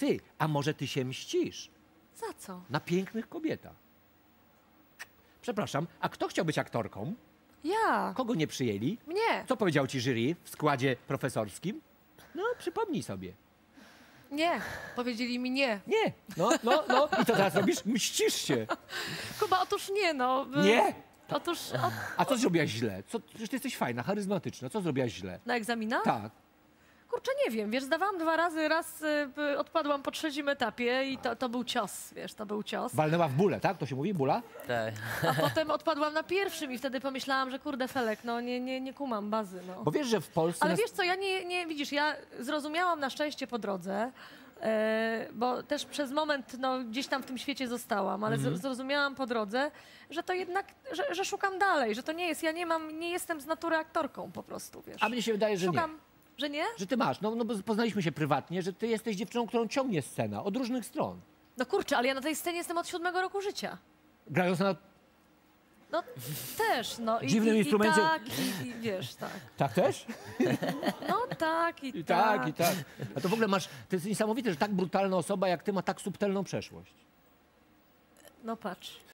ty, a może ty się mścisz Za co? na pięknych kobietach? Przepraszam, a kto chciał być aktorką? Ja. Kogo nie przyjęli? Mnie. Co powiedział ci jury w składzie profesorskim? No, przypomnij sobie. Nie. Powiedzieli mi nie. Nie. No. I co teraz robisz? Mścisz się. Kuba, otóż nie, no. Nie. Otóż A co zrobiłaś źle? Przecież ty jesteś fajna, charyzmatyczna. Co zrobiłaś źle? na egzaminach? Tak. Kurczę, nie wiem, wiesz, zdawałam 2 razy, raz odpadłam po 3. etapie i to był cios, wiesz, to był cios. Walnęła w bólę, tak? To się mówi? Bóla? Tak. A potem odpadłam na 1. i wtedy pomyślałam, że kurde, Felek, no nie kumam bazy, no. Bo wiesz, że w Polsce... Ale wiesz co, ja nie widzisz, ja zrozumiałam na szczęście po drodze, bo też przez moment no, gdzieś tam w tym świecie zostałam, ale zrozumiałam po drodze, że to jednak, że szukam dalej, że to nie jest, ja nie jestem z natury aktorką po prostu, wiesz. A mnie się wydaje, że Szukam, nie. że nie? Że ty masz. No bo poznaliśmy się prywatnie, że ty jesteś dziewczyną, którą ciągnie scena od różnych stron. No kurczę, ale ja na tej scenie jestem od 7 roku życia. Grając na... No też, no. Dziwnym instrumencie. I tak, i wiesz, tak. Tak też? No tak, I tak. A to w ogóle masz... To jest niesamowite, że tak brutalna osoba jak ty ma tak subtelną przeszłość. No patrz.